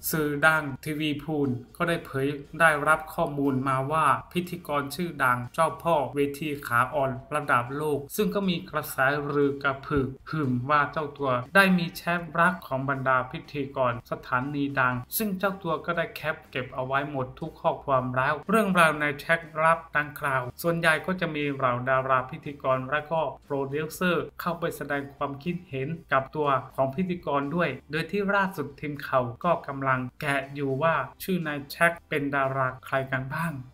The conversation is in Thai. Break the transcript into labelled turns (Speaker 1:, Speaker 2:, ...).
Speaker 1: สื่อดังทีวีพูลก็ได้รับข้อมูลมาว่าพิธีกรชื่อดังเจ้าพ่อเวทีขาอ่อนระดับโลกซึ่งก็มีกระแสลือกระหึ่มว่าเจ้าตัวได้มีแชทรักของบรรดาพิธีกรสถานีดังซึ่งเจ้าตัวก็ได้แคปเก็บเอาไว้หมดทุกข้อความแล้วเรื่องราวในแชทลับดังกล่าวส่วนใหญ่ก็จะมีเหล่าดาราพิธีกรและก็โปรดิวเซอร์เข้าไปแสดงความคิดเห็นกับตัวของพิธีกรด้วยโดยที่ล่าสุดทีมข่าวก็กำลังแกะอยู่ว่าชื่อนายแชทเป็นดาราใครกันบ้าง